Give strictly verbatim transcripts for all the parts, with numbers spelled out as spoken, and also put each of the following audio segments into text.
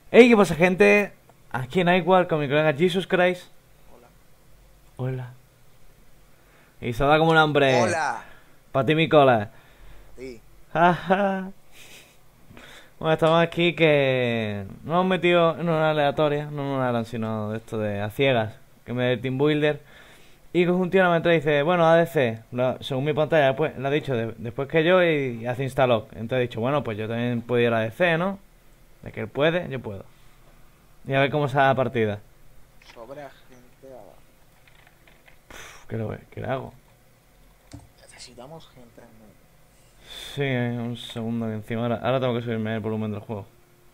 Hey, ¿qué pasa, gente? Aquí en iWar con mi colega Jesus Christ. Hola. Hola. Y se da como un hambre. Hola. Para ti, mi cola. Sí. Jaja. Bueno, estamos aquí que nos hemos metido en una aleatoria, no en una LAN, sino de esto de a ciegas, que me de Team Builder. Y coge un tío me entra y dice, bueno, A D C, lo- según mi pantalla, pues, lo ha dicho de- después que yo y, y hace instalock. Entonces he dicho, bueno, pues yo también puedo ir a A D C, ¿no? De que él puede, yo puedo. Y a ver cómo sale la partida. Sobre agenteada. Uf, ¿qué, lo, ¿Qué le hago? Necesitamos gente en medio. Sí, un segundo que encima. Ahora, ahora tengo que subirme el volumen del juego.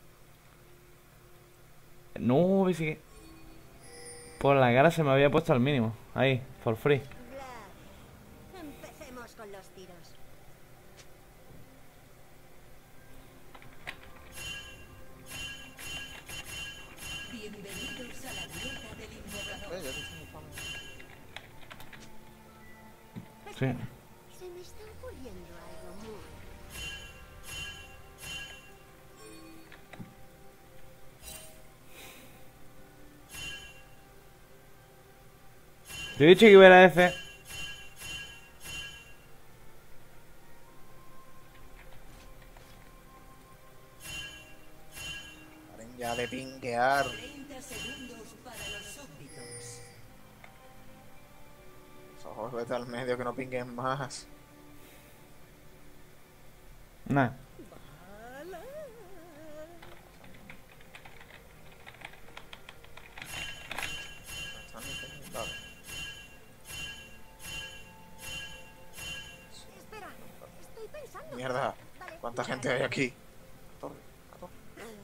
No, vi que por la cara se me había puesto al mínimo. Ahí, for free. Vlad, empecemos con los tiros. Bienvenidos a la dieta del invocador. Eh, ya te estoy buscando. Sí. Se me está ocurriendo algo muy... Te he dicho que iba a ir a F. Paren ya de pinguear. treinta segundos para los súbditos. Los ojos, vete al medio que no pinguen más. Nah. No están ni pingueando. Vale. Espera, estoy pensando. Mierda. Vale, ¿Cuánta ya, gente hay aquí? Torre, torre.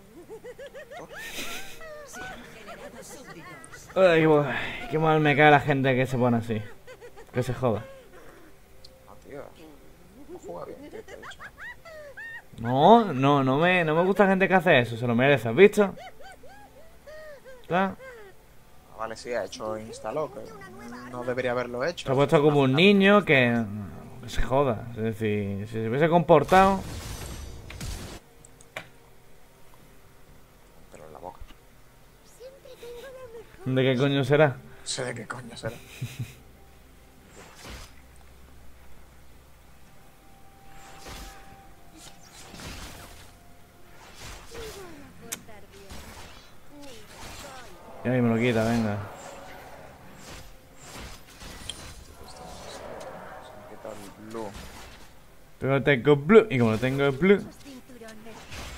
Se han generado súbditos. Ay, boy, qué mal me cae la gente que se pone así. Que se joda. No, tío. No juega bien, tío, te he dicho. No, no, no me, no me gusta la gente que hace eso. Se lo merece, ¿has visto? ¿Está? Ah, vale, sí, ha hecho instalo, que no debería haberlo hecho. Se ha puesto como un niño que, que se joda. Es decir, si se hubiese comportado. Pero en la boca. siempre tengo la mejor... ¿De qué coño será? No sé de qué coño será. Me voy a portar bien. Ni de coña. Y ahí me lo quita, venga. Se me quita el blue. Pero tengo blue. Y como no tengo blue. Esos cinturones.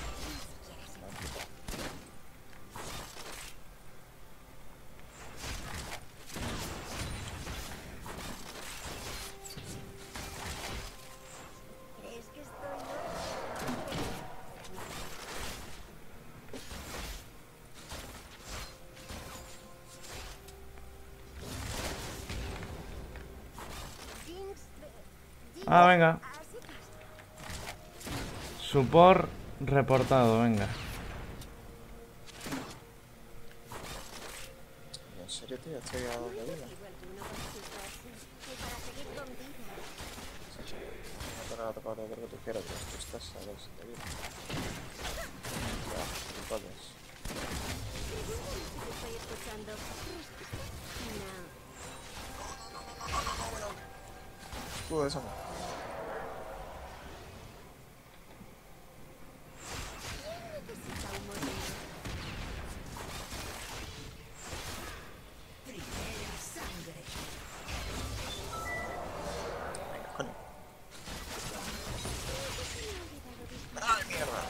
¿Crees que estoy loca? Jinx, eh, Jinx, Ah, venga. así que- Support reportado, venga. ¿En serio, tío? Estoy a dos de vida. Igual que uno con sus frases, y para seguir con vida. No te la tocar lo que tú quieras, tío. Tú estás a dos de vida. Ya, entonces. Pregúntame si te estoy escuchando. Respuesta, no. Escudo de esa mano. Necesita un molino. Primera sangre. Venga, coño. Se me ha olvidado disparar. ¡Ay, mierda!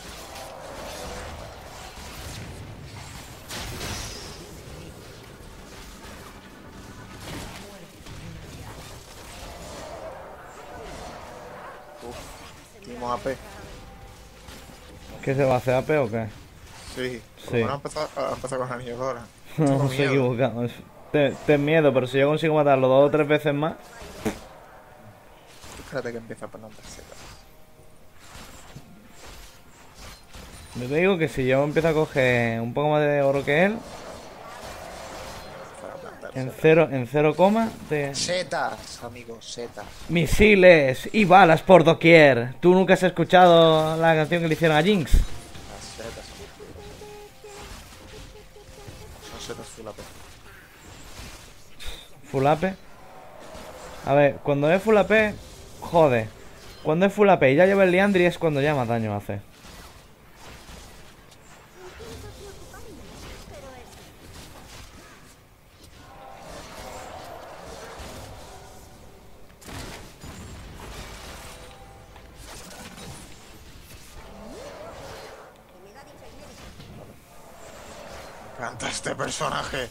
Uf, Timo A P. ¿Qué se va a hacer A P o qué? Sí, por Sí. lo menos ha empezado, ha empezado con anillos ahora. No, Tengo se he miedo. equivocado. Es- te- Ten miedo, pero si yo consigo matarlo dos o tres veces más. Tú espérate que empieza a plantar setas. Yo te digo que si yo empiezo a coger un poco más de oro que él, Para plantar en setas. cero, en cero coma de Setas, amigos, setas. misiles y balas por doquier. ¿Tú nunca has escuchado la canción que le hicieron a Jinx? Las setas, amigos. Son setas full A P. Full A P. A ver, cuando es full A P, jode. Cuando es full A P y ya lleva el Liandry es cuando ya más daño hace. Me encanta este personaje.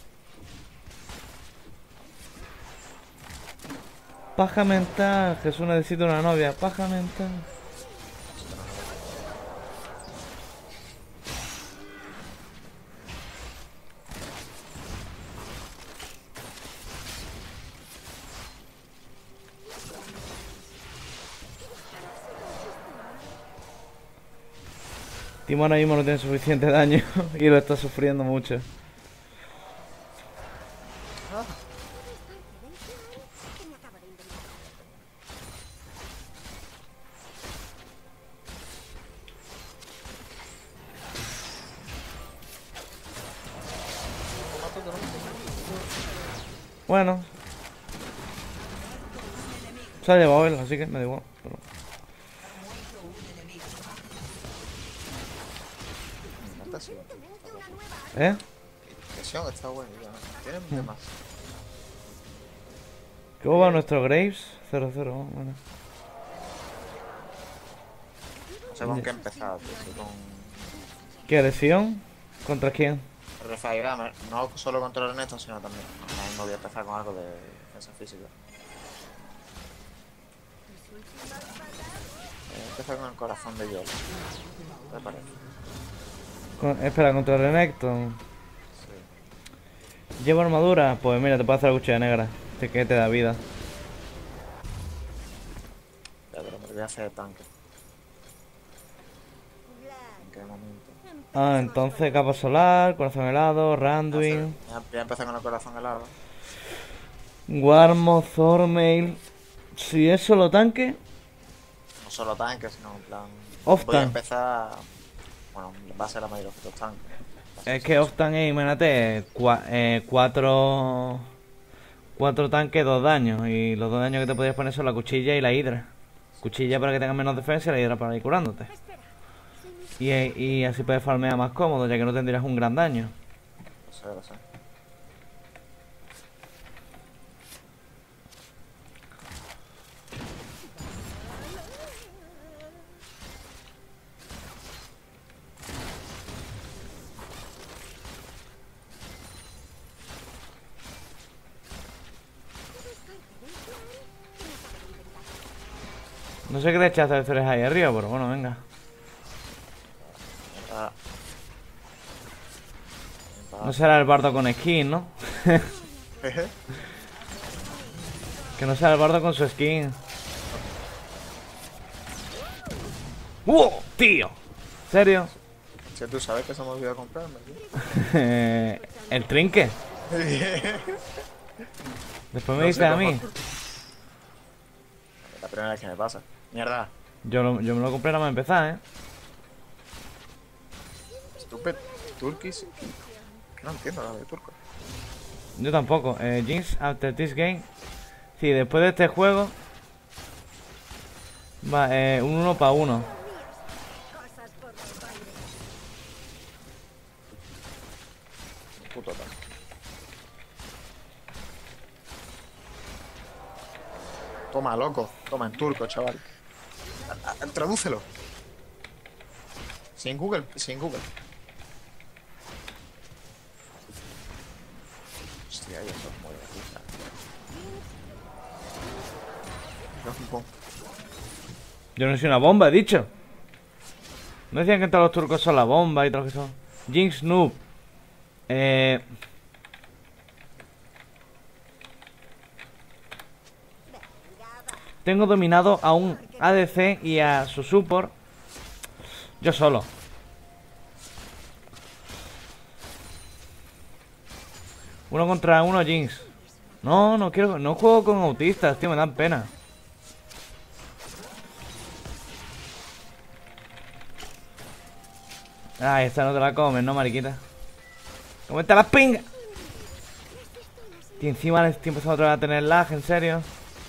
Paja mental. Jesús necesita una novia. Paja mental. Timo ahora mismo no tiene suficiente daño y lo está sufriendo mucho. Que me acabo de inventar. Bueno. Se ha llevado él, así que me da igual. Pero... Me encanta ese. ¿Eh? Presión está bueno ya. Tienen de más. ¿Cómo va nuestro Graves? cero cero, bueno. No sé con qué empezar, tío. Si con ¿Qué lesión? ¿Contra quién? Refirehammer. No solo contra el Ernesto, sino también. No, no voy a empezar con algo de defensa física. Eh, empezar con el corazón de Joel. ¿Qué te parece? Con- espera, contra Renekton. Sí. ¿Llevo armadura? Pues mira, te puedo hacer la cuchilla negra. Este que te da vida. Ya, pero me lo voy a hacer de tanque. ¿En qué momento? Ah, entonces capa solar, corazón helado, Randuin, Ya, voy a empezar con el corazón helado. Warmo, Thormail. Si es solo tanque, No solo tanques, sino en plan. Off Voy a tank. empezar. Bueno, va a ser la mayoría de los tanques. es que Oftan es, imagínate, cua- eh, cuatro... Cuatro tanques, dos daños. Y los dos daños que te podías poner son la cuchilla y la hidra. Cuchilla para que tengas menos defensa y la hidra para ir curándote. Y, y así puedes farmear más cómodo, ya que no tendrías un gran daño. Lo sé, lo sé. No sé qué te echaste de tres ahí arriba, pero bueno, venga. Ah. No será el bardo con skin, ¿no? Que no sea el bardo con su skin. ¡Wow! ¡Tío! ¿Serio? Si tú sabes que se me olvidó comprarme, tío. El trinque. Después me No dice sé a cómo- mí. La primera vez que me pasa. Mierda. Yo, lo- yo me lo compré nada más empezar, ¿eh? Stupid. Turkish. Que no entiendo nada de turco. Yo tampoco. Eh, Jinx, after this game. Sí, después de este juego. Va, eh, un uno para uno. Cosas por los bailes. Puto tanque. Toma, loco. Toma en turco, chaval. A- a- Tradúcelo. Sin Google, sin Google. Hostia, ya sos muy de puta. Pum, pum. Yo no soy una bomba, he dicho. No decían que todos los turcos son la bomba y todo lo que son. Jinx noob. Eh. Tengo dominado a un A D C y a su support. Yo solo. Uno contra uno, Jinx. No, no quiero. No juego con autistas, tío, me dan pena. Ay, esta no te la comes, ¿no, mariquita? ¡Cómete las pingas! Y encima estoy empezando otra vez a tener lag, ¿en serio?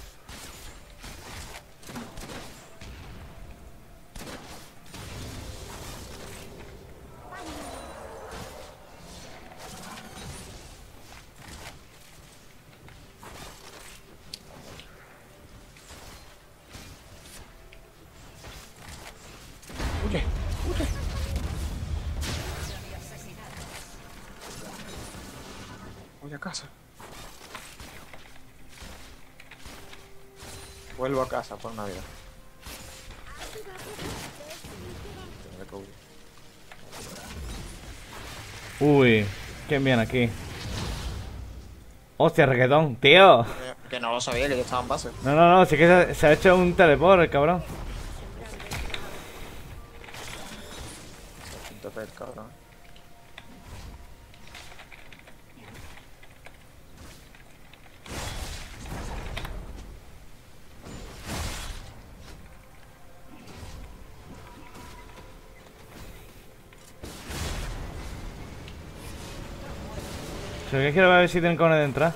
Huye, huye. Voy a casa. Vuelvo a casa por Navidad. Tendré que huir. Uy, ¿quién viene aquí? Hostia, reggaetón, tío. Eh, Que no lo sabía, que yo estaba en base. No, no, no, sí que se, se ha hecho un teleport el cabrón. Punto P, cabrón. Si lo que quiero ver si tienen cojones de entrar.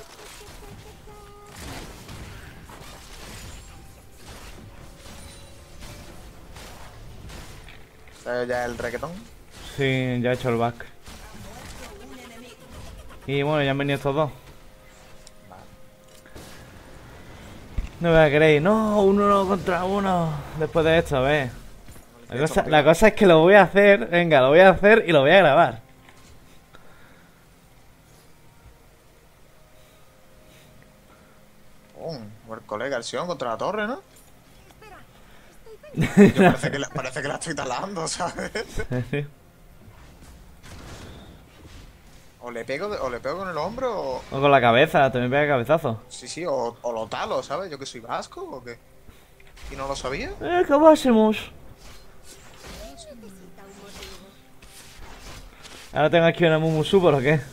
¿Sabes ya el reggaetón? Sí, ya he hecho el back. Y bueno, ya han venido estos dos. No me la queréis. No, uno no contra uno. Después de esto, a ver. La cosa, la cosa es que lo voy a hacer. Venga, lo voy a hacer y lo voy a grabar. Oh, el colega, el Sion contra la torre, ¿no? Yo parece que, la, parece que la estoy talando, ¿sabes? O le pego, de- o le pego con el hombro, o... O con la cabeza, también pega cabezazo. Sí, sí, o, o lo talo, ¿sabes? Yo que soy vasco, ¿o qué? ¿Y no lo sabía? Eh, acabásemos. Necesita un motivo. Ahora tengo aquí una Mumu Super, ¿o qué?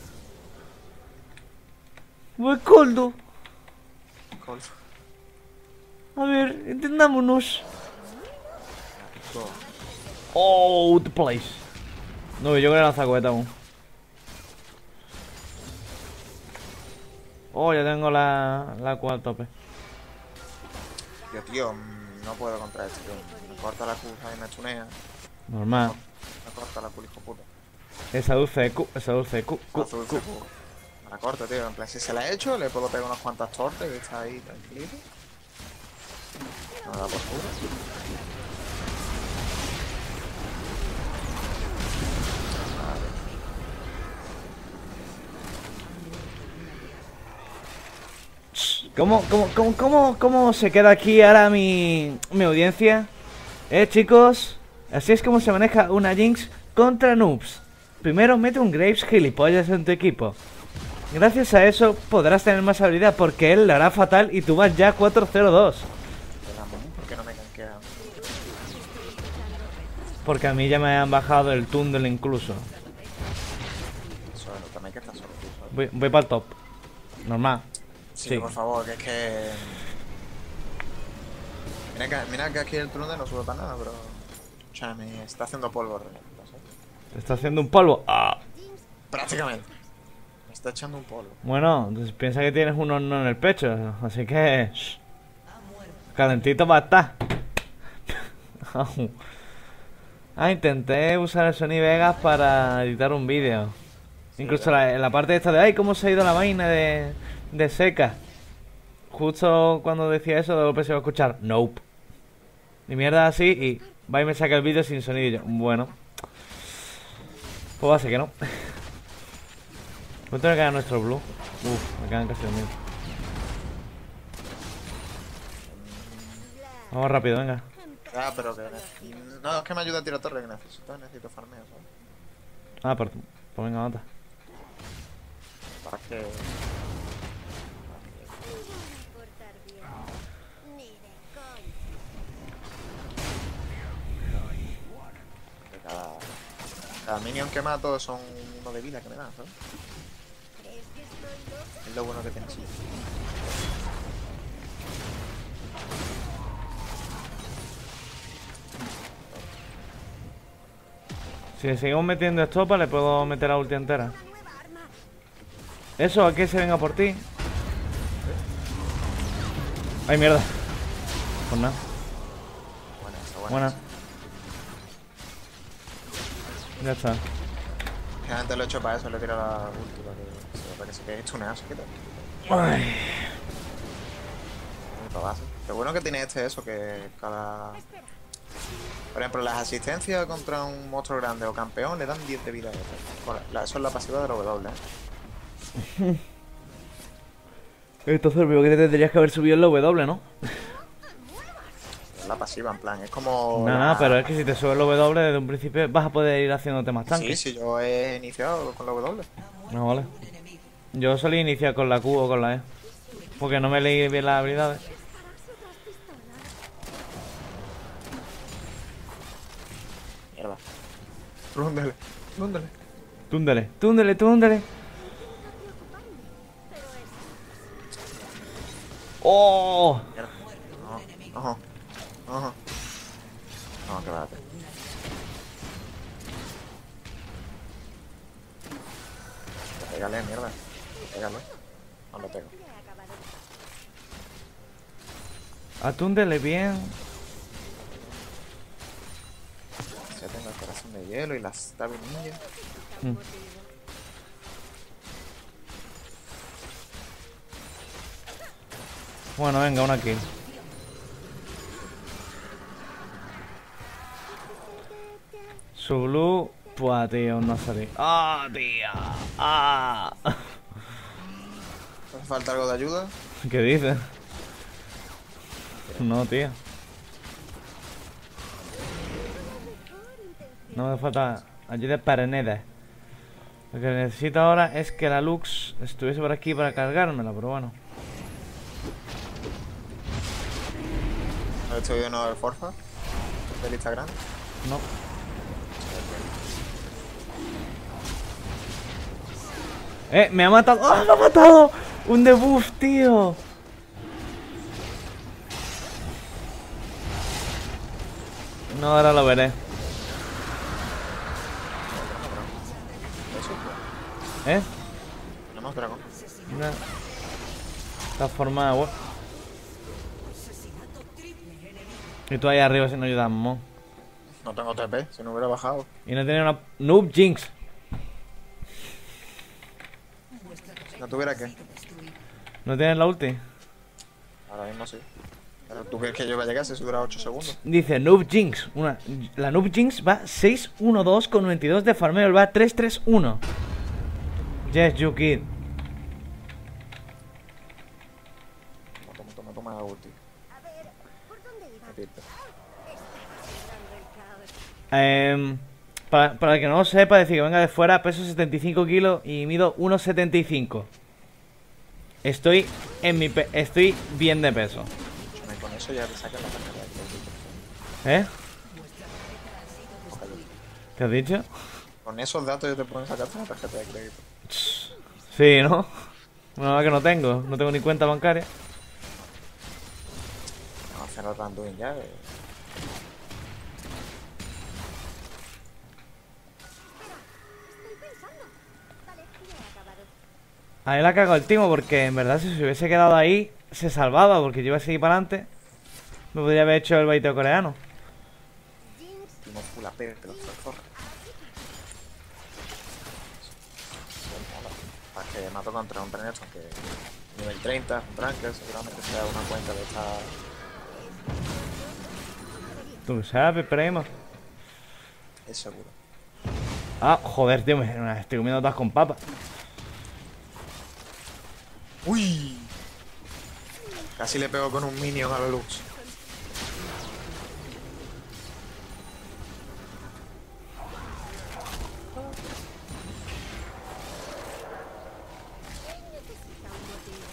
Voy coldo. Col- A ver, entendámonos. Go. Oh, the place. No, yo creo que la zacueta aún. Oh, ya tengo la, la Q al tope. Tío, tío, mm, no puedo contra este, tío. Me corta la Q y me tunea. Normal. Me corta la Q, hijo puta. Esa dulce de Q, esa dulce de Q, Q, Azul, Q. me la corta, tío. En plan, si se la he hecho, le puedo pegar unas cuantas tortas y está ahí tranquilito. No me da por culo. ¿Cómo, cómo, cómo, cómo, cómo se queda aquí ahora mi, mi audiencia? Eh, chicos, así es como se maneja una Jinx contra noobs. Primero mete un Graves gilipollas en tu equipo. Gracias a eso podrás tener más habilidad porque él le hará fatal y tú vas ya cuatro cero dos. De la Moon, ¿por qué no me canquean? Porque a mí ya me han bajado el túnel incluso. Solo, también que está solo tú, ¿sabes? Voy, voy para el top. Normal. Sí, Sí. por favor, que es que... Mira que, mira que aquí el túnel no sube para nada, pero... O sea, me está haciendo polvo, ¿sabes? Te está haciendo un polvo. Ah. Prácticamente. Me está echando un polvo. Bueno, entonces piensa que tienes un horno en el pecho. Así que... shh, calentito va a estar. Ah, intenté usar el Sony Vegas para editar un vídeo. Incluso la, en la parte esta de ay, cómo se ha ido la vaina de, de seca. Justo cuando decía eso, de golpe se iba a escuchar nope. Y mierda así, y va y me saca el vídeo sin sonido. Y yo, bueno, pues va a ser que no. ¿Cuánto me queda nuestro blue? Uf, me quedan casi los míos. Vamos rápido, venga. Ah, pero que... No, es que me ayuda a tirar torre, que necesito, necesito farmeo, ¿sabes? Ah, pues, pues venga, nota. Para que... No va a portar bien. Ni de coña. que cada... Cada minion que mato son uno de vida que me dan, ¿sabes? ¿Crees que estoy loca? Es lo bueno que tiene así. Si le seguimos metiendo estopa, le puedo meter la ulti entera. Eso, ¿a qué se venga por ti? Ay, mierda. Pues nada. Buena esa, buena. Buena. esa. Ya está. Realmente lo he hecho para eso, le he tirado la ulti para que, para que se quede stuneado, se quita. Ay. Muy para base. Lo bueno que tiene este eso, que cada... Por ejemplo, las asistencias contra un monstruo grande o campeón le dan diez de vida. Bueno, la- eso es la pasiva de la W, ¿eh? Entonces, lo primero que te tendrías que haber subido es la W, ¿no? Es la pasiva, en plan, es como... Nada, la- nada, pero es que si te subes la W desde un principio vas a poder ir haciéndote más Sí, tanques. sí, yo he iniciado con la W. No, vale. Yo solía iniciar con la Q o con la E. Porque no me leí bien las habilidades. Mierda. Rúndele, rúndele. Túndele, túndele, túndele. ¡Oh! Mierda. No, ojo, ojo. No, que bate. Pégale, mierda. Pégale. No lo pego. Atúndele bien. Ya tengo el corazón de hielo y las stabinillas. Mm. Bueno, venga, una kill. Su blue. Pues tío, no salí. ¡Ah, tío! ¡Ah! ¿Hace falta algo de ayuda? ¿Qué dices? No, tío. No me falta ayuda para nada. Lo que necesito ahora es que la Lux estuviese por aquí para cargármela, pero bueno. ¿Has visto uno del Forfa? ¿Del Instagram? No. ¡Eh! ¡Me ha matado! ¡Ah! ¡Me ha matado! ¡Un debuff, tío! No, ahora lo veré. Eso, ¿Eh? tenemos dragón. Una... Está formada, güey. Y tú ahí arriba si no ayudamos. No tengo T P, si no hubiera bajado. Y no tiene una... Noob Jinx. Si no tuviera que. ¿No tienes la ulti? Ahora mismo sí. Pero tú crees que yo voy a llegar si eso dura ocho segundos. Dice Noob Jinx. Una... La Noob Jinx va seis uno dos con noventa y dos de farmeo. Él va tres tres uno. Yes, you kid. Toma, toma, toma, toma la ulti. A ver, ¿por dónde iba? Me pinta. Eh, para, para el que no lo sepa, decir que venga de fuera, peso setenta y cinco kilos y mido uno setenta y cinco. Estoy en mi pe estoy bien de peso. Escúchame, con eso ya te sacan la tarjeta de crédito. ¿Eh? Ojalá. ¿Qué has dicho? Con esos datos ya te pueden sacar la tarjeta de crédito. Sí, ¿no? Bueno, que no tengo, no tengo ni cuenta bancaria. Vamos a hacer el randoing ya. eh. Estoy pensando. Vale, ya he acabado. A él ha cagado el timo porque en verdad si se hubiese quedado ahí se salvaba porque yo iba a seguir para adelante. Me podría haber hecho el baiteo coreano. Jinx, Timo full A P, pero zorra. Para que mato contra un Renekton que nivel treinta, un Branker, seguramente sea una cuenta de esta. Tú sabes, primo. Es seguro. Ah, joder, tío, me me estoy comiendo todas con papas. ¡Uy! Casi le pego con un minion a la Lux. necesita un motivo.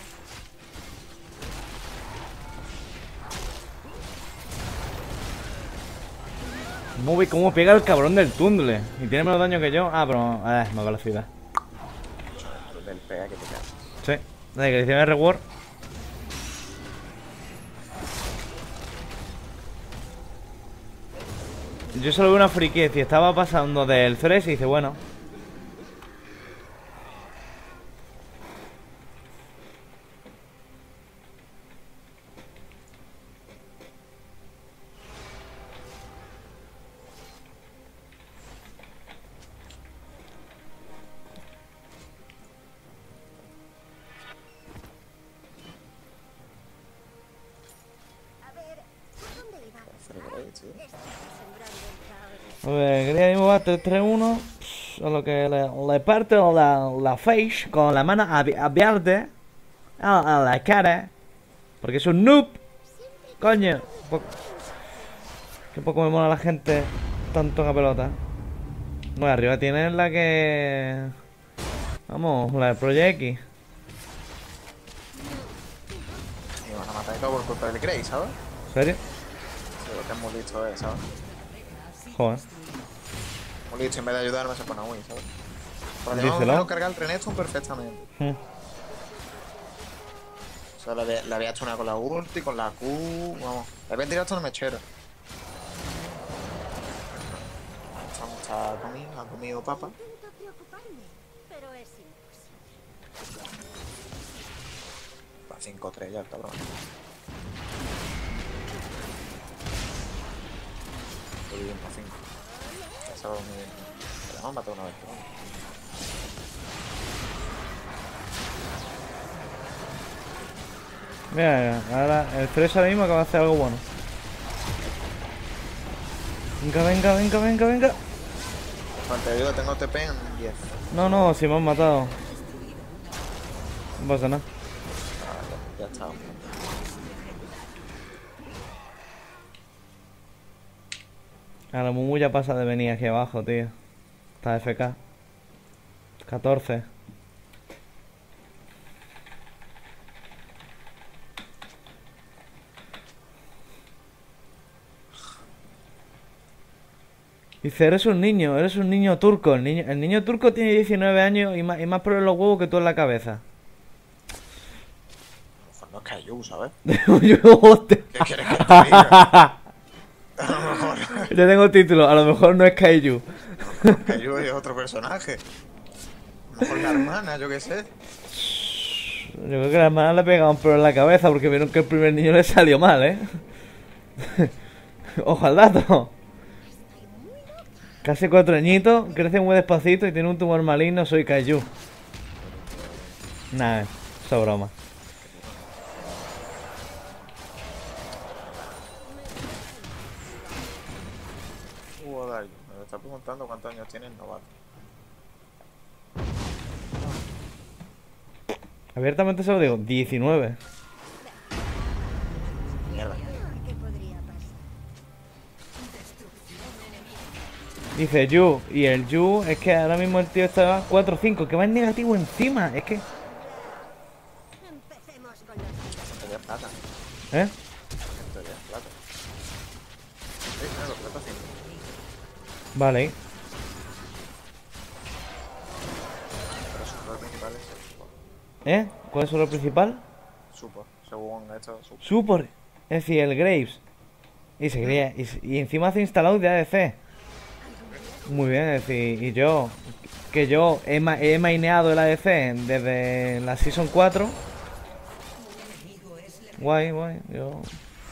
¿Cómo, ve- cómo pega el cabrón del túndle? Y tiene menos daño que yo. Ah, pero eh, más velocidad. Del pega que te cagas. Sí, desde que le hicieron el reward. Yo solo veo una friquez y estaba pasando del tres y dice, bueno. A ver, ¿por dónde iba? Hacer por ahí, tío. Estaba sembrando el caos. A ver, quería ir tres tres uno. A lo que le, le parte la, la face con la mano abi- abierta a, a la cara. Porque es un noob. Coño. Po- Qué poco me mola la gente tanto en pelota. Bueno, arriba tienen la que... Vamos, la de Project X. Y vas a matar y todo por culpa del Grey, ¿sabes? ¿En serio? Sí, lo que es muy listo, eh, ¿sabes? Joder. Muy listo, en vez de ayudarme se pone a Win, ¿sabes? Porque más o Díselo. menos cargar el Renekton perfectamente. Hmm. O sea, le había, le había hecho una con la ulti, con la Q, vamos. Le había tirado hasta una mechera. Está, está comido, ha comido papa. Intento preocuparme, pero es imposible. Va cinco tres ya el cabrón. Muy bien, para cinco. Eso es muy bien. Le hemos matado una vez, pero bueno. Mira, mira, ahora el tres ahora mismo acaba de hacer algo bueno. Venga, venga, venga, venga, venga. Cuando te ayuda tengo T P en diez. No, no, si me han matado. No pasa nada. Ah, ya, ya está. Ahora Mumu ya pasa de venir aquí abajo, tío. Está F K. catorce. Dice, eres un niño, eres un niño turco. El niño, el niño turco tiene diecinueve años y más, y más por los huevos que tú en la cabeza. No es Kaiju, ¿sabes? Yo, hostia. ¿Qué quieres que te diga? A lo mejor Ya tengo título, a lo mejor no es Kaiju. Kaiju es otro personaje. A lo mejor la hermana, yo qué sé. Yo creo que la hermana le pegaban pero en la cabeza porque vieron que el primer niño le salió mal, ¿eh? Ojo al dato. Casi cuatro añitos, crece muy despacito y tiene un tumor maligno, soy Kaiju. Nah, eso es broma. Hugo Dayo, me está preguntando cuántos años tiene el novato. Abiertamente se lo digo, diecinueve. Mierda. ¿Qué podría pasar? Dice Yu, y el Yu es que ahora mismo el tío está cuatro cinco, que va en negativo encima, es que... Empecemos con los... Tontería es plata. ¿Eh? Tontería es plata. Sí, claro, plata sí. Vale. Pero su rol principal es el support. ¿Eh? ¿Cuál es su rol principal? Support. Según esto, support. Support, es decir, el Graves. Y se cría, y, y encima hace instalado de A D C. Muy bien, es decir, y yo, que yo he, ma he maineado el A D C desde la Season cuatro. Guay, guay, yo...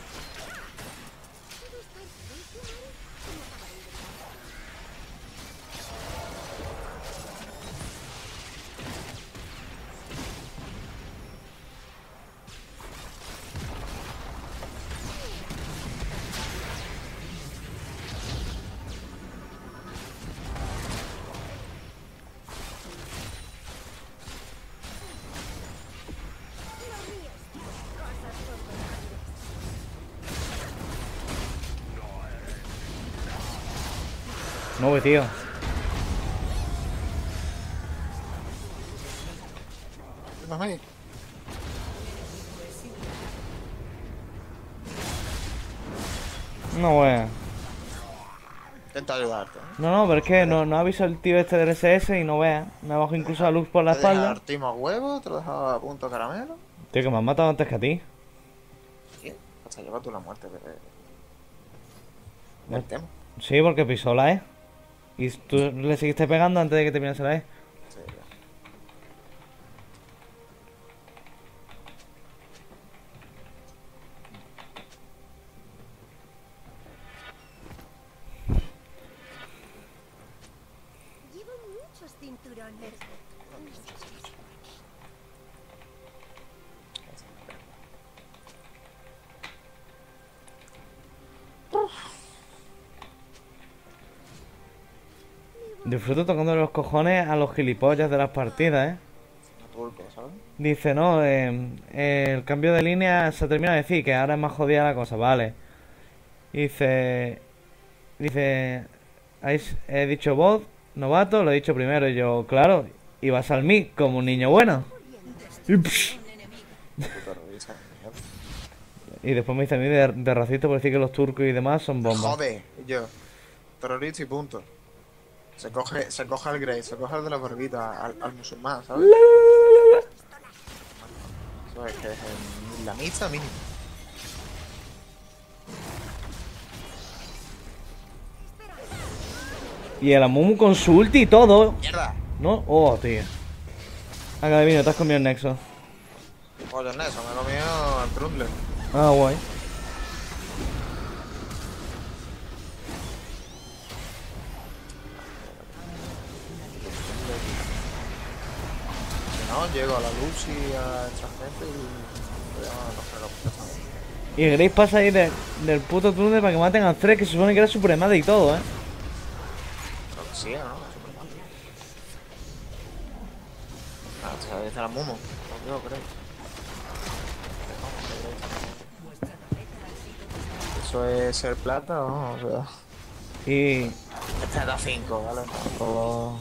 No, güey, tío. Mami. No, güey. Intento ayudarte. ¿eh? No, no, pero es que no, no aviso el tío este del S S y no vea. Me bajo incluso la luz por la ¿Te deja espalda. dar timo a huevo? ¿Te lo dejaba a punto caramelo? Tío, que me han matado antes que a ti. Sí. Hasta lleva tú la muerte de... Me, del tema. Sí, porque pisó la E. Y tú le seguiste pegando antes de que terminase la E. Sí, ya. Llevo muchos cinturones. Disfruto tocando los cojones a los gilipollas de las partidas, ¿eh? Un turco, ¿sabes? Dice, no, eh, el cambio de línea se termina de decir que ahora es más jodida la cosa, vale. Dice, dice, ¿habéis he dicho voz, novato? Lo he dicho primero, y yo, claro, y vas al mic como un niño bueno. Y, psh, Puta revisa, mierda. y después me dice a mí de, de racista por decir que los turcos y demás son bombas. Joder, y yo. Terrorista y punto. Se coge, se coge al Grey, se coge al de la barbita, al, al musulmán, ¿sabes? Eso es que es en la misa mínimo. Y el Amumu con su ulti y todo. ¡Mierda! ¿No? Oh, tío. Acá vino, te has comido el Nexo. Oye, Nelson, me he comido el Trundle. Ah, guay. Si no, llego a la luz y a esta gente y... Ya no sé lo que pasa. Y Grace pasa ahí de- del puto túnel para que maten al tres, que se supone que era supremada y todo, ¿eh? Creo que sí, ¿no? Súper mal. Ah, o sea, dice la Mumu. No yo creo. ¿Eso es ser plata o no? O sea... Y... Este da cinco, ¿vale? Tampoco...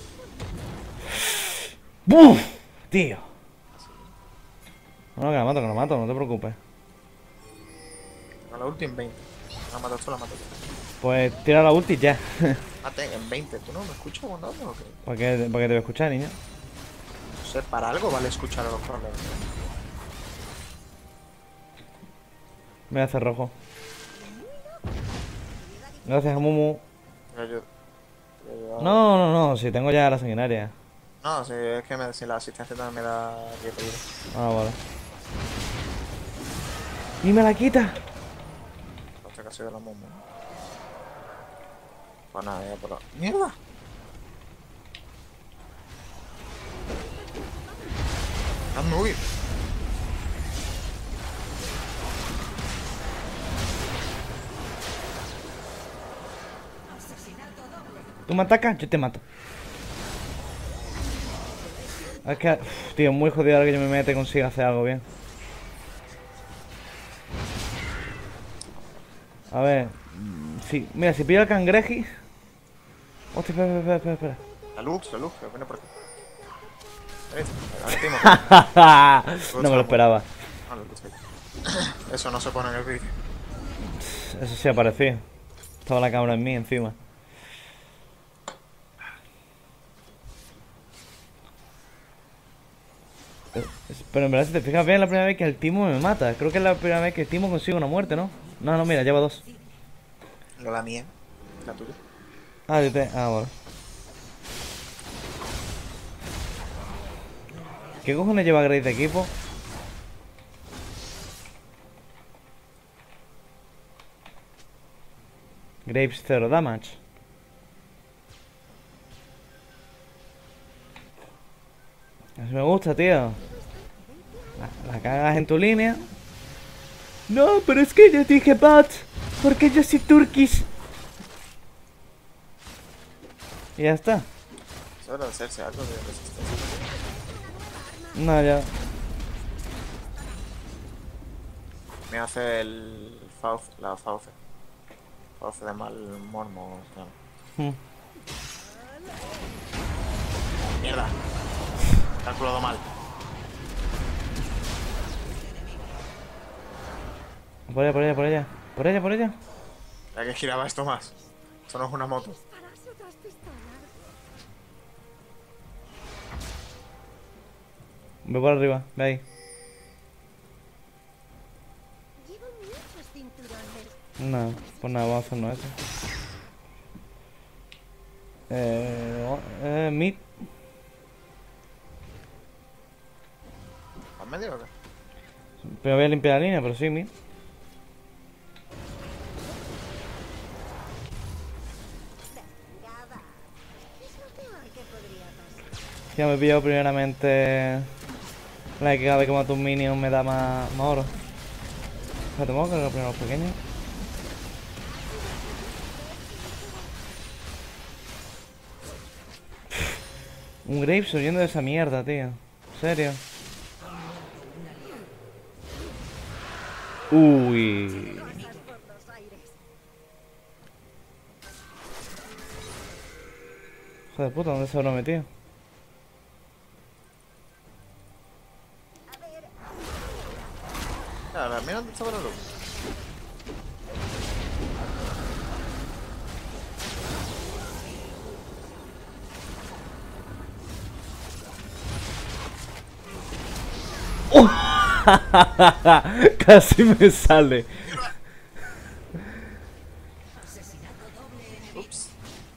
¡Buf! Tío. No, que la mato, que la mato, no te preocupes. A la ulti en veinte. La matas tú, la matas tú. Pues tira la ulti ya. Mate en veinte. ¿Tú no me escuchas cuando hablo o qué? ¿Para qué, para qué te voy a escuchar, niño? No sé, para algo vale escuchar a los problemas. Me voy a hacer rojo. Gracias, Amumu. Yo, yo, yo- No, no, no, si tengo ya la sanguinaria. No, si es que me, si la asistencia también me da diez de vida. Ah, vale. ¡Y me la quita! Hasta casi de la Mumu. Pues nada, ya por la... ¡Mierda! ¡Hazme huir! ¿Tú me atacas? Yo te mato. Es que, uf, tío, muy jodido ahora que yo me mete y consiga hacer algo bien. A ver. mm, Sí, mira, si pillo el cangreji. Hostia, espera, espera, espera, espera. La luz, la luz, que viene por aquí. Ahí está. No me lo esperaba. Ah, la luz ahí. Eso no se pone en el vídeo. Eso sí aparecía. Estaba la cámara en mí encima. Eh, es- Pero en verdad, si te fijas bien, es la primera vez que el Timo me mata. Creo que es la primera vez que el Timo consigue una muerte, ¿no? No, no, mira, lleva dos. No la mía, la tuya. Ah, yo te... Ah, vale. ¿Qué cojones lleva Grace de equipo? Graves cero damage. Eso me gusta, tío. La, la cagas en tu línea. No, pero es que yo dije bot. Porque yo soy turkish. Y ya está. Eso debe hacerse algo de resistencia. No, ya. Me hace el Fauce, la Fauce. Fauce de mal mormo, claro. Hmm. Mierda. Calculado mal. Por ella, por ella, por ella. Por ella, por ella. ¿A qué giraba esto más? Esto no es una moto. Dispararse otras pistolas. Ve por arriba, ve ahí. Llevo muchos cinturones. No, pues nada, vamos a hacernos eso. Eh, eh, mid. ¿Al medio o qué? Pero voy a limpiar la línea, pero sí, mid. Venga, va. Es lo peor que podría pasar. Ya me he pillado primeramente la que cada vez que mato un minion me da más, más oro. Espérate, vamos a cargar primero los pequeños. Un Graves huyendo de esa mierda, tío. ¿En serio? Uy. Cosas por los aires. Hijo de puta, ¿dónde se habrá metido? A ver, Claro, mira dónde estaba la luz. Casi me sale. Asesinato doble enemigo. Ups.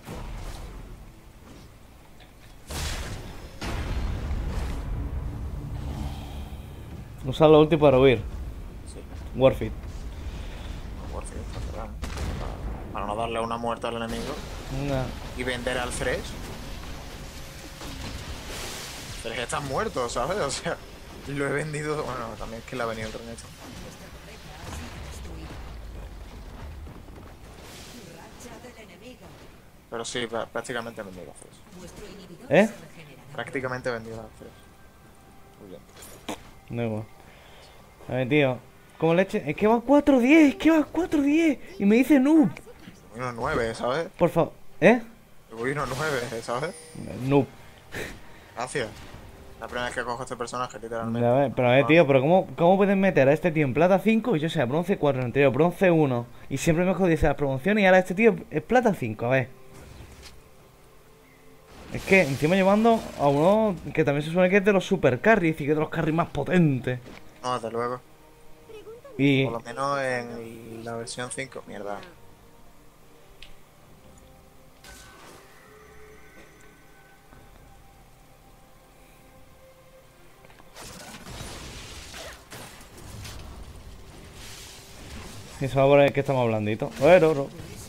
Usar la ulti para huir. Sí. Worth it. Por fin, está cerrado. Para- Para no darle una muerte al enemigo No. y vender al Fresh. Fresh está muerto, ¿sabes? O sea, lo he vendido. Bueno, también es que le ha venido el Reneto. Esta torreta ha sido destruida. Racha del enemigo. Pero sí, pra- prácticamente he vendido a Fresh. Vuestro inhibidor ¿Eh? se regenerará. Prácticamente he vendido a Fresh. Muy bien. No igual. A ver, tío. ¿Cómo leche? Es que va cuatro diez, es que va cuatro diez. Y me dice noob. Voy unos nueve, ¿sabes? Por favor. ¿Eh? Voy unos nueve, ¿sabes? Noob. Gracias. La primera vez que cojo este personaje, literalmente. A ver, pero a ver, tío, pero ¿cómo, ¿cómo pueden meter a este tío en plata cinco y yo sea bronce cuatro en el anterior, bronce uno? Y siempre me jodiese las promociones y ahora este tío es plata cinco, a ver. Es que encima llevando a uno que también se supone que es de los super carries y que es de los carries más potentes. No, desde luego. Y... Por lo menos en la versión cinco. Mierda. Y se va a poner que estamos hablandito. Bueno, oro.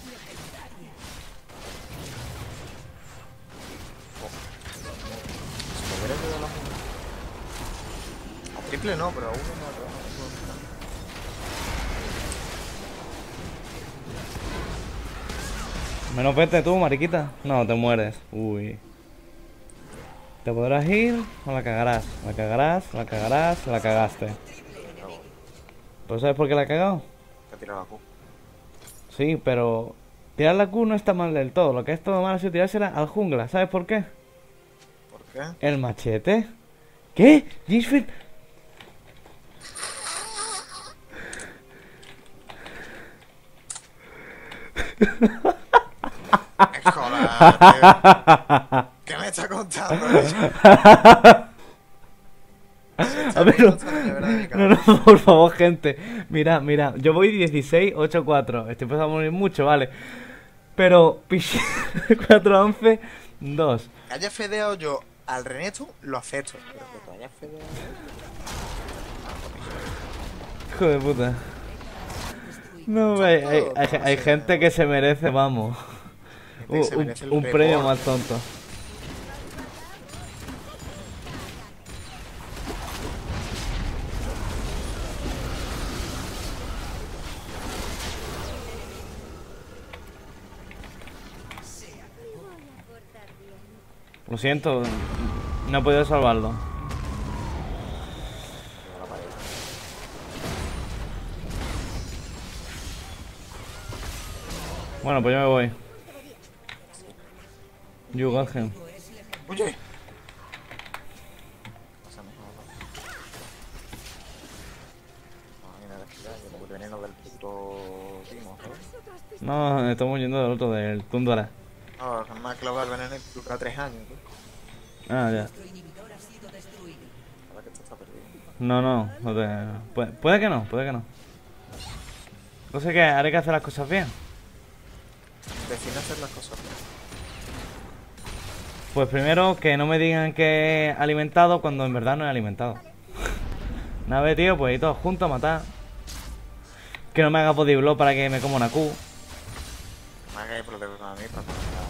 Si me hubiera quedado la A triple no, pero a uno no. Menos vete tú, mariquita. No, te mueres. Uy. Te podrás ir o la cagarás. La cagarás, la cagarás, la cagaste. ¿Pues sabes por qué la he cagado? Te tiro la Q. Sí, pero tirar la Q no está mal del todo. Lo que es todo mal ha sido tirársela al jungla. ¿Sabes por qué? ¿Por qué? El machete. ¿Qué? Gisfeld. Joder, tío. ¿Qué me está contando? A ver, no, no, no, por favor, gente. Mira, mira, yo voy dieciséis ocho cuatro. Estoy empezando a morir mucho, vale. Pero, piché cuatro once dos. Que haya fedeado yo al Reneto, lo acepto. Pero que te haya fedeado. Hijo de puta. No, hay, hay, hay, hay gente que se merece, vamos. Gente que se Un, merece el un premio report. más tonto. me voy a portar bien. Lo siento, no he podido salvarlo. Bueno, pues yo me voy. You got him. Oye. Pásame, no, el veneno del puto timo, ¿sabes? No, estamos yendo del otro, del Tundra. No, que me ha clavado el veneno y dura tres años, tío. Ah, ya. Vuestro inhibidor ha sido destruido. Ahora que esto está perdido. No, no, no te... Puede, puede que no, puede que no. No sé qué, haré que hacer las cosas bien. Define hacer las cosas bien. Pues primero que no me digan que he alimentado cuando en verdad no he alimentado. Nave, tío, pues ir todos juntos a matar. Que no me haga body blow para que me coma una Q. Me haga ahí problema a mí para poner la...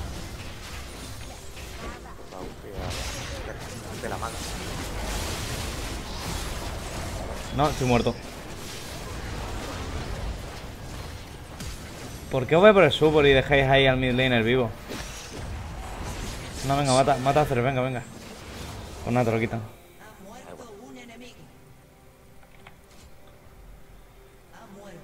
la ulti a- de la mano. No, estoy muerto. ¿Por qué os voy por el support y dejáis ahí al mid laner vivo? No, venga, mata, mata a Ceres, venga, venga. Pues nada, te lo quitan. Ha muerto un enemigo. Ha muerto.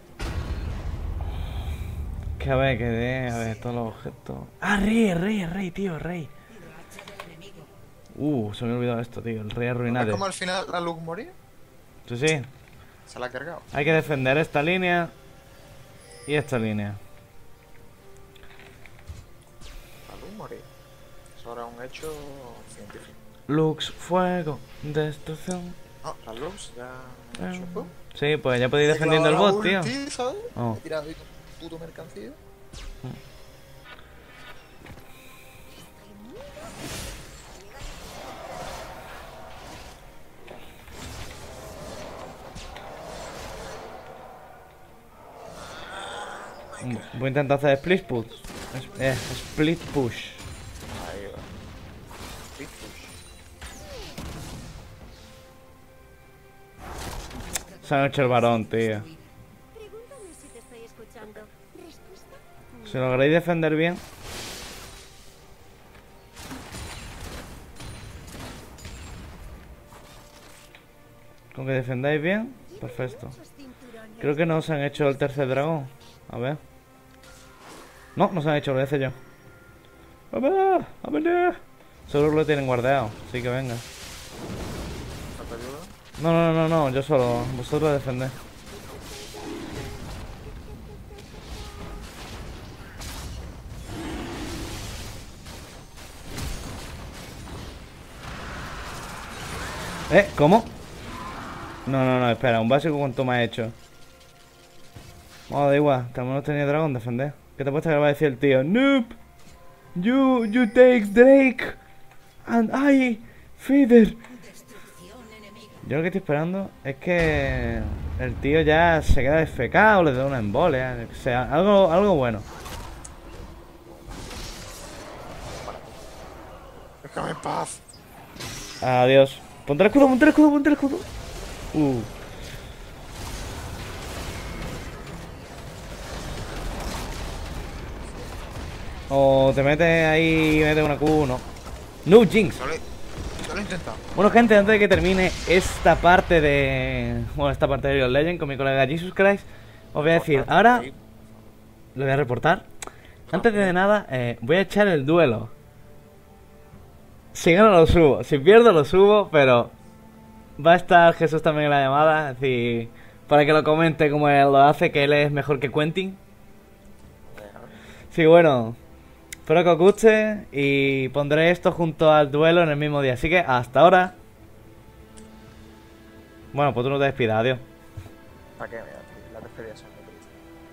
Que a ver, que de, a ver, todos los objetos. Ah, rey, rey, rey, tío, rey. Racha del enemigo. Uh, se me ha olvidado esto, tío, el rey ¿Es arruinado. como al final la Lux moría? Sí, sí. Se la ha cargado. Hay que defender esta línea y esta línea. La Lux moría. Eso era un hecho científico. Lux, fuego, destrucción. No, la Lux ya ha hecho. Eh. ¡pum! Sí, pues ya podéis ir He defendiendo el clavado bot, la tío. ulti, ¿sabes? Oh. He tirado ahí con puto mercancía. Voy a intentar hacer split push. Es- eh, split push. Ahí va. Big push. Se han hecho el varón, tío. Pregúntame si te estoy escuchando. ¿Respuesta? Si lográis defender bien. Con que defendáis bien, perfecto. Muchos cinturones. Creo que no se han hecho el tercer dragón. A ver. No, no se han hecho, lo voy a hacer yo. ¡A ver! ¡A ver! Seguro que lo tienen guardado, así que venga. ¿Falta ayuda? No, no, no, no, yo solo. Vosotros defended. ¿Eh? ¿Cómo? No, no, no, espera, un básico cuánto me ha hecho. Oh, da igual, también tenía dragón, defender. ¿Qué te puesto que va a decir el tío? Noob! You, you take Drake and I feeder. Destrucción enemiga. Yo lo que estoy esperando es que el tío ya se queda desfecado o le dé una embolia, o sea, algo, algo bueno. Déjame en paz. Adiós. Ponte el escudo, ponte el escudo, ponte el escudo. Uh. O te metes ahí y metes una Q, no. No Jinx. Solo, solo he intentado. Bueno, gente, antes de que termine esta parte de... Bueno, esta parte de League of Legends con mi colega Jesus Christ, os voy a decir, ahora lo voy a reportar. Antes de nada, eh, voy a echar el duelo. Si gano lo subo, si pierdo lo subo, pero va a estar Jesús también en la llamada, es decir, para que lo comente como él lo hace, que él es mejor que Quentin. Sí, bueno, espero que os guste y pondré esto junto al duelo en el mismo día, así que hasta ahora. Bueno, pues tú no te despidas, adiós. ¿Para qué? Mira, las despedidas son muy tristes.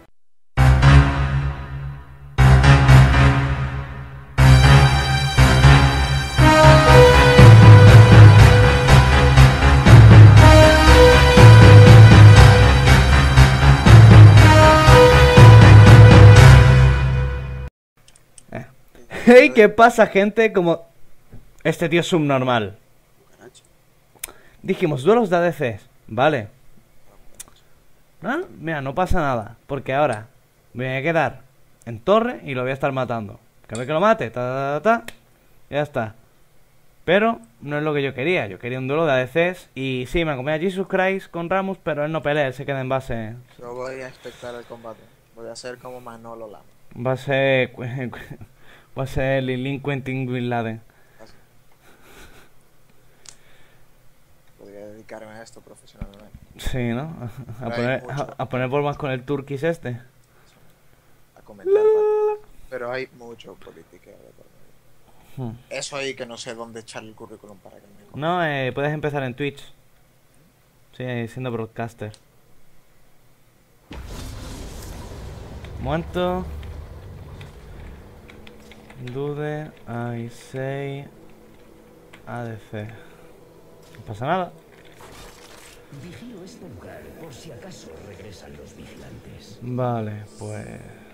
Hey, ¿qué pasa, gente? Como... Este tío es subnormal. Dijimos, duelos de A D Cs. Vale. ¿Ah? Mira, no pasa nada. Porque ahora me voy a quedar en torre y lo voy a estar matando. Cada vez que lo mate, ta, ta, ta, ta, ya está. Pero no es lo que yo quería. Yo quería un duelo de A D Cs. Y sí, me comí a Jesus Christ con Ramus, pero él no pelea, él se queda en base. Yo voy a expectar el combate. Voy a hacer como Manolo Lama. Va a ser... Va a ser Lilin Quentin Bin Laden. Así. Podría dedicarme a esto profesionalmente. Sí, ¿no? A, Pero hay poner, mucho. a, a poner bromas con el turquís este. A comentar. pa- Pero hay mucho política de por medio. Hmm. Eso ahí que no sé dónde echar el currículum para que me... No, eh, puedes empezar en Twitch. Sí, siendo broadcaster. Muerto. Dude, I say A D C. No pasa nada. Vigilo este lugar por si acaso regresan los vigilantes. Vale, pues...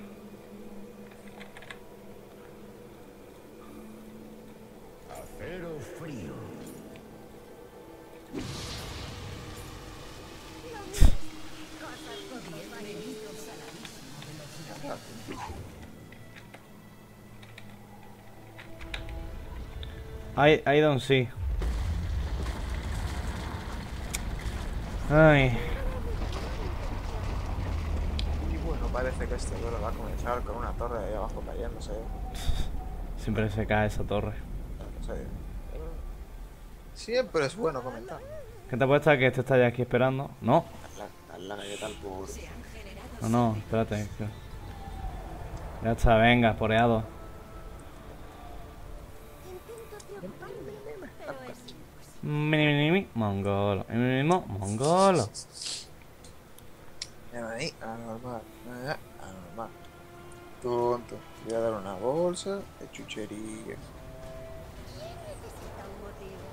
Acero frío. I, I don't see. Ay. Y bueno, parece que este duelo va a comenzar con una torre ahí abajo cayéndose. Siempre se cae esa torre. No sé. Siempre es bueno comentar. ¿Qué te apuesta que este está ya aquí esperando? No. La, la, la, ¿qué tal por...? No, no, espérate. que- Ya está, venga, poreado. Intento preocuparme, pero es imposible. Mini, mini, mini, mongolo. Mini, mini, mo- mongolo. Ven ahí, anormal. eh, Anormal. Tonto. Voy a dar una bolsa de chucherías. Necesita un motivo.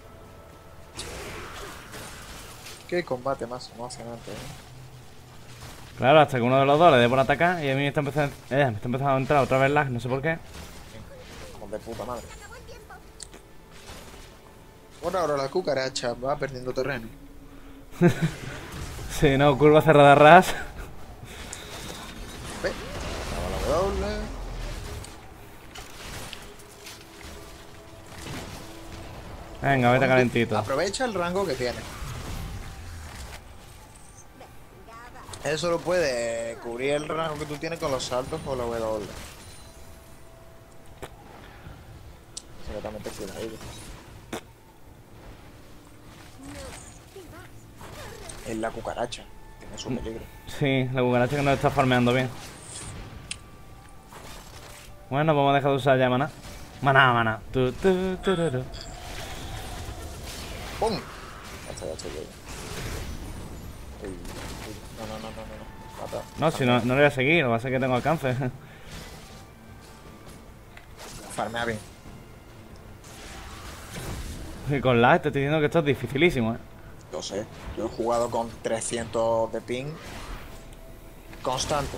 Qué combate más emocionante, ¿eh? Claro, hasta que uno de los dos le dé por atacar y a mí me está empezando, eh, me está empezando a entrar otra vez lag, no sé por qué. Como de puta madre. Por ahora la cucaracha va perdiendo terreno. Sí, no, curva cerrada ras. Ve, la doble. Venga, vete calentito. Aprovecha el rango que tiene. Él solo puede cubrir el rango que tú tienes con los saltos con la W. Secretamente cuida ahí. Es la cucaracha. Tiene su peligro. Sí, la cucaracha que nos está farmeando bien. Bueno, vamos a dejar de usar ya maná. Maná, maná. Tu, tu, tururu. ¡Pum! Ya está, ya está, ya está. Uy, uy, no, no, no, no, no, no. Mata. No, si no, no lo voy a seguir, lo que pasa es que tengo alcance. Farmea bien. Y con lag te estoy diciendo que esto es dificilísimo, eh. Yo sé. Yo he jugado con trescientos de ping constante.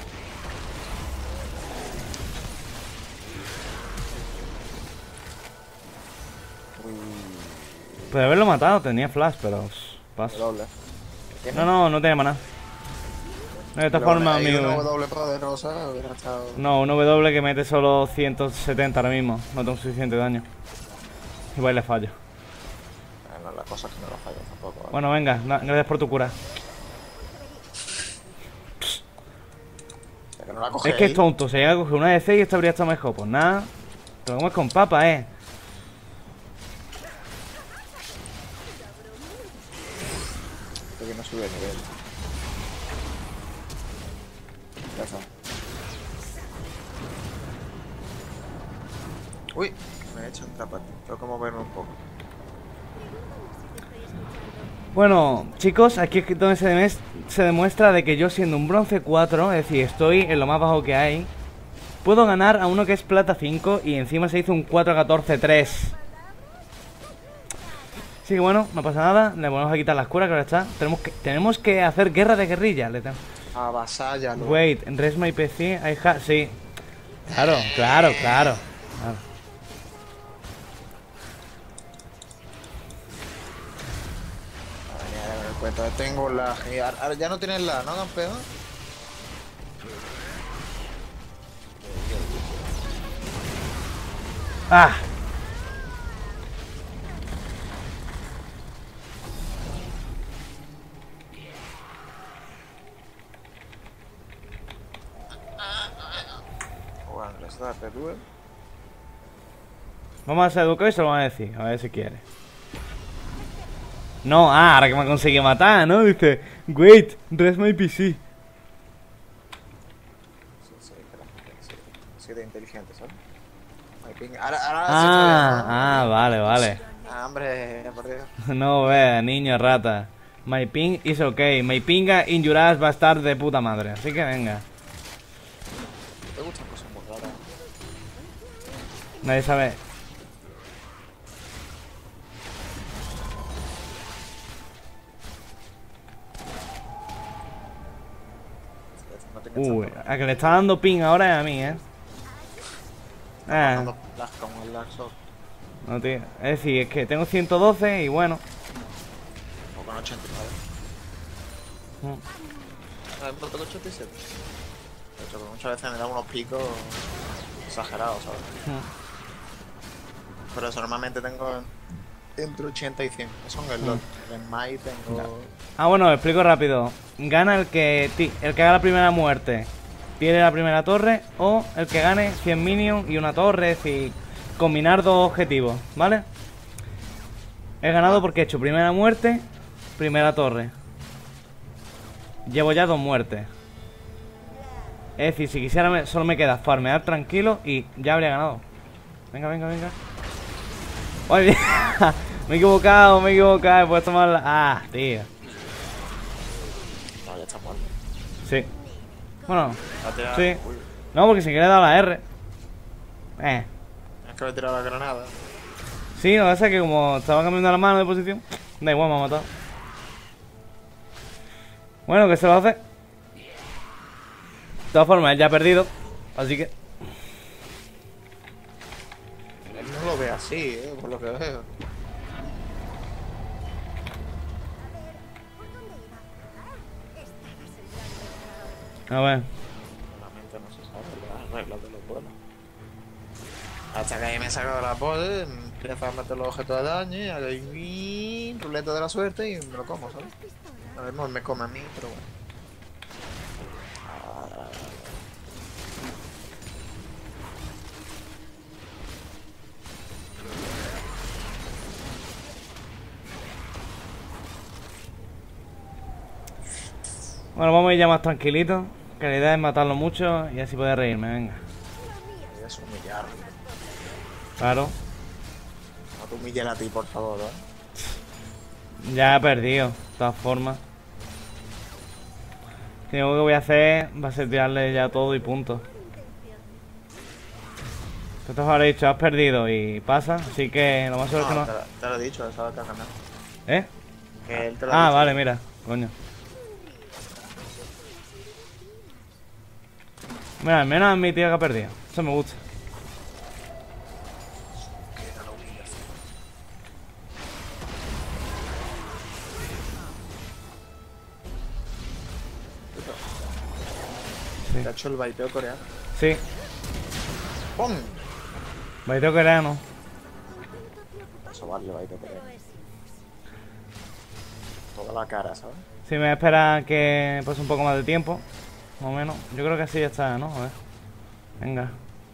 Uy, Puede haberlo matado, tenía flash, pero... Paso. doble. No, no, no tenía maná. No, de esta forma, Hay una amigo. doble poderosa, hubiera estado... No, un W que mete solo ciento setenta ahora mismo. No tengo suficiente daño. Igual le fallo. Bueno, la cosa es que no lo fallo tampoco. ¿vale? Bueno, venga, na- gracias por tu cura. O sea, que no la Es cogéis. que es tonto, se llega a coger una D C y esto habría estado mejor. Pues nada, te lo comes con papa, eh. Creo que no sube de nivel. Ya está. Uy, me he hecho un trapate. Tengo que moverme un poco. Bueno, chicos, aquí es donde se, demes- se demuestra de que yo siendo un bronce cuatro, es decir, estoy en lo más bajo que hay, puedo ganar a uno que es plata cinco y encima se hizo un cuatro catorce tres. Así que bueno, no pasa nada, le volvemos a quitar las curas que ahora está. Tenemos que, tenemos que hacer guerra de guerrilla. Le tengo... Avasallalo. Wait, res my P C, I ha... Sí. Claro, claro, claro. claro. Venía a ver el cuento. Tengo la... y ahora- ahora ya no tienes la, ¿no, campeón? Ah, Bueno, les da P2. vamos a ser educados y se lo vamos a decir, a ver si quiere. No, ah, ahora que me ha conseguido matar, ¿no? Dice, wait, res my P C. Sí, sí, espera. Sí, sí, de inteligente, ¿sabes? Ay, ping. Ahora, ahora sí está bien, Ah, ¿no? ah, vale, vale. Ah, hombre, por Dios. No vea, niño rata. My ping is okay. My pinga in your ass va a estar de puta madre. Así que venga. Me gustan cosas muy raras. Nadie sabe. Uy, a que le está dando ping ahora es a mí, ¿eh? Ah, Cuando las como el Dark Souls. no, tío. Es decir, es que tengo ciento doce y bueno. O con ochenta y nueve. Mm. A ver, con ochenta y siete. De hecho, que muchas veces me da unos picos exagerados, ¿sabes? Mm. Pero eso normalmente tengo entre ochenta y cien. Eso en el LoL. En Mai tengo... Ah, bueno, explico rápido. Gana el que ti- el que haga la primera muerte, tiene la primera torre, o el que gane cien minions y una torre, es decir, combinar dos objetivos, ¿vale? He ganado porque he hecho primera muerte, primera torre. Llevo ya dos muertes. Es decir, si quisiera me- solo me queda farmear tranquilo y ya habría ganado. Venga, venga, venga. ¡Ay! Me he equivocado, me he equivocado, he puesto mal la... Ah, tío. No, ya está muerto. Sí. Bueno, La tira- sí. Uy, No, porque si quiere dar la R. Eh. es que me he tirado la granada. Sí, lo que pasa es que como estaba cambiando la mano de posición, da igual, me ha matado. Bueno, ¿qué se lo hace? De todas formas, él ya ha perdido. Así que... Él no lo ve así, eh, por lo que veo. A ver. Realmente no se sabe las reglas de los duelos. Hasta que ahí me he sacado la pose, empiezo a meter los objetos de daño y hago ahí, ruleta de la suerte y me lo como, ¿sabes? A ver, no me come a mí, pero bueno. Bueno, vamos a ir ya más tranquilitos. Que la idea es matarlo mucho y así poder reírme, venga. Voy a humillar. Claro. No te humilles a ti, por favor, ¿eh? Ya he perdido, de todas formas. Lo único que voy a hacer va a ser tirarle ya todo y punto. Esto os habré dicho, has perdido y pasa, así que lo más seguro es que No, no... te, lo- te lo he dicho, sabes que has ganado. ¿Eh? Que él te lo ha Ah, dicho. vale, mira, coño. Mira, al menos mi tío que ha perdido. Eso me gusta. Te ha hecho el baiteo coreano. Sí, ¡Pum! baiteo coreano. Eso vale, el baiteo coreano. Toda la cara, ¿sabes? Sí, me voy a esperar que pase un poco más de tiempo. Más o menos. Yo creo que así ya está, ¿no? A ver. Venga.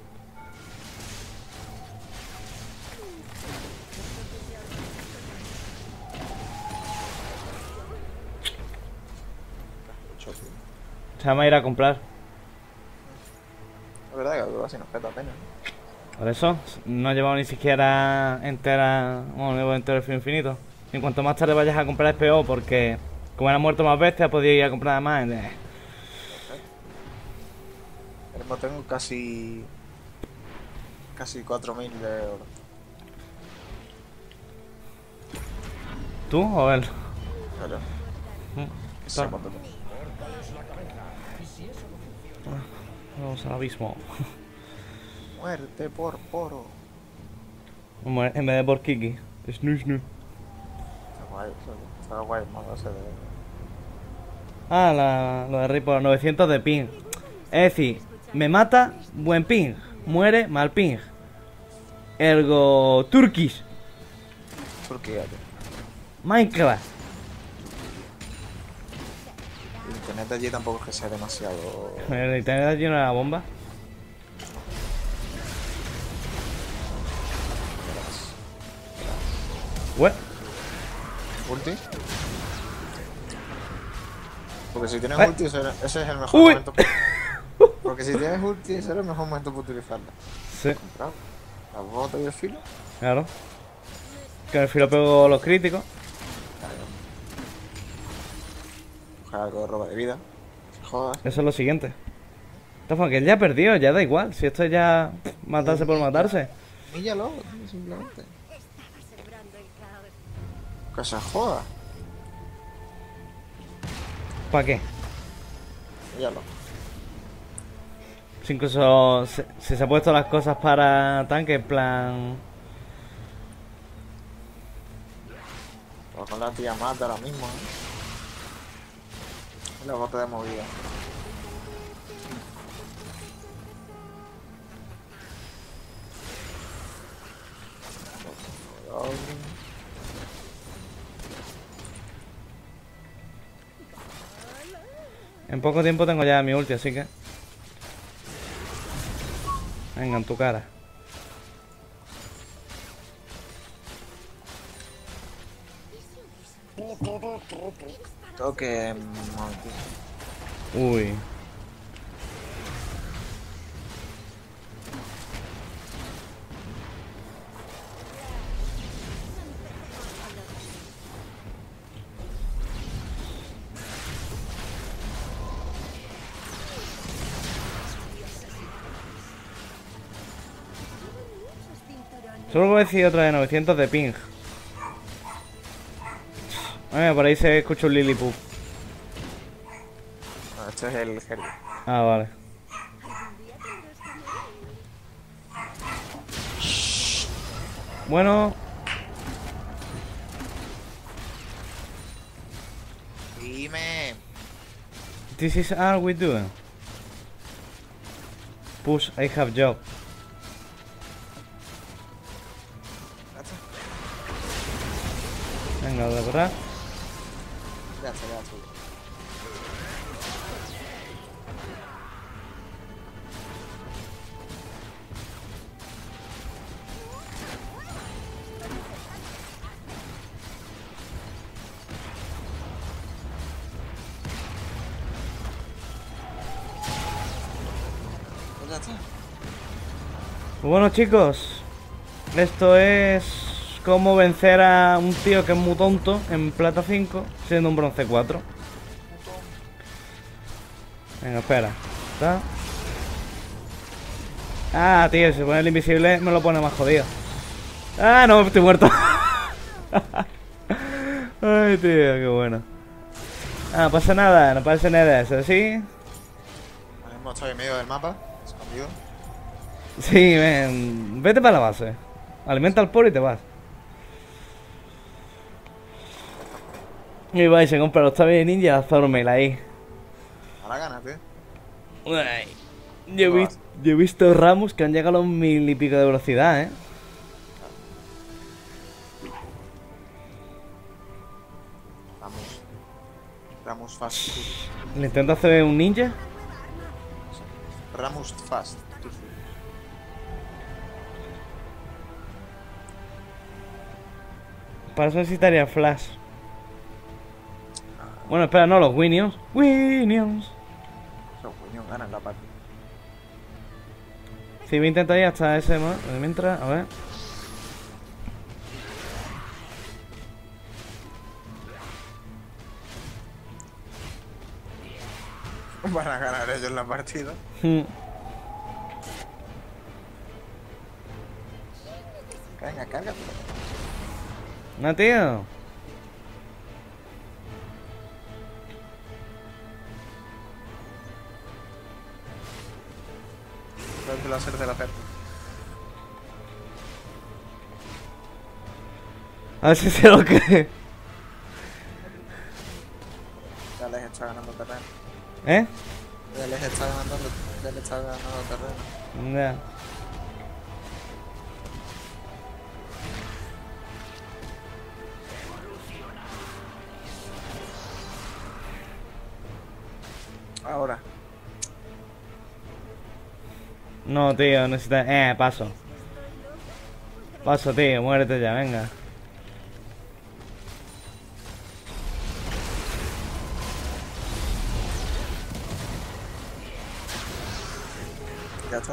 Mucho, tío. Se va a ir a comprar. Es verdad que algo así nos peta apenas, ¿no? Por eso, no he llevado ni siquiera entera. Bueno, no llevo entero el filo infinito. Y en cuanto más tarde vayas a comprar es peor, porque como han muerto más bestias, podía ir a comprar más. Eh, Ahora mismo tengo casi... Casi cuatro mil de oro. ¿Tú o él? ¿Verdad? Mm, No sé está- cuánto tengo. Vamos al abismo. Muerte por poro. Como en vez de por Kiki. Snoo, snoo. Está guay, eso, está guay el modo ese de... Ah, la, lo de Rey por novecientos de ping. Es decir, me mata, buen ping. Muere, mal ping. Ergo Turkish. Turquía, tío. Minecraft. El internet de allí tampoco es que sea demasiado... El internet lleno de la bomba. What? ¿Ulti? Porque si tienes Eh. ulti, ese ese es el mejor Uy. momento. Porque si tienes ulti, ese es el mejor momento para utilizarla. Sí, Claro. La bota y el filo. claro. Que el filo pego los críticos. Coger algo de roba de vida. Jodas. Eso es lo siguiente. Entonces, que él ya perdió, ya da igual. Si esto es ya matarse por matarse. Míllalo, tío, simplemente. Estaba sembrando el caos. Que se joda. ¿Para qué? Míllalo. Si incluso se, si se ha puesto las cosas para tanque, en plan... Pues con la tía mata ahora mismo, ¿eh? Y los botes de movida. En poco tiempo tengo ya mi ulti, así que... Venga, en tu cara. Tengo que... momentito. Uy. Solo voy a decir otra de novecientos de ping. Ah, por ahí se escucha un Lilliput. No, este es el Herbie. Ah, vale. Bueno, Dime. this is all we do. Push, I have job. Venga, de verdad. Ya está, ya está. Pues ya está. Bueno, chicos, esto es cómo vencer a un tío que es muy tonto en plata cinco siendo un bronce cuatro. Venga, espera. ¿Está? Ah, tío, si pone el invisible me lo pone más jodido. Ah, no, estoy muerto. Ay, tío, qué bueno. Ah, no pasa nada, no pasa nada, ¿es así? Ahora mismo estoy en medio del mapa, escondido. Sí, ven, vete para la base. Alimenta al poro y te vas. Y vais, se compra los tabiques ninja, Zormel ahí. A la gana, tío. Uy, yo, he visto, yo he visto ramos que han llegado a los mil y pico de velocidad, eh. Vamos. Ramos fast. ¿Le intento hacer un ninja? Ramos fast. Para eso necesitaría flash. Bueno, espera, no, los Winions. Winions. Los coño ganan la partida. Sí, voy a intentar ir hasta ese más. Mientras, a ver. Van a ganar ellos la partida. Hmm. Venga, cárgate. No, tío. Creo que lo hacer de la oferta. A ver si sé lo que. Ya les está ganando terreno. ¿Eh? Ya les está ganando, ya les está ganando terreno. Ya. Ahora. No, tío, necesita... Eh, paso. Paso, tío, muérete ya, venga. Ya está.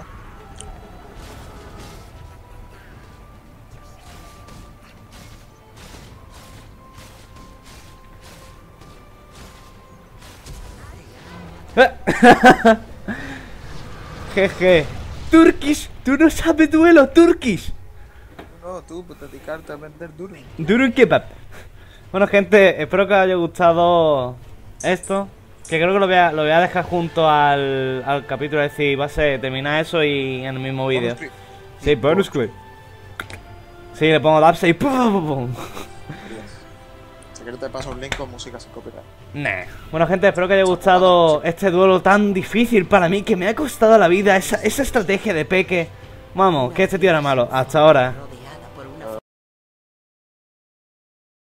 Jeje. Turkish, tú no sabes duelo, Turkish. No, tú, pues dedicarte a vender duro. Durun kebab. Bueno, gente, espero que os haya gustado esto. Que creo que lo voy a, lo voy a dejar junto al, al capítulo, es decir, va a ser terminar eso y en el mismo vídeo. Bonus clip. Sí, bonus clip. Sí, le pongo dubstep y pum, pum, pum. Si quieres te paso un link con música sin copyright. Nah. Bueno, gente, espero que haya gustado este duelo tan difícil para mí, que me ha costado la vida esa, esa estrategia de Peque. Vamos, que este tío era malo. Hasta ahora.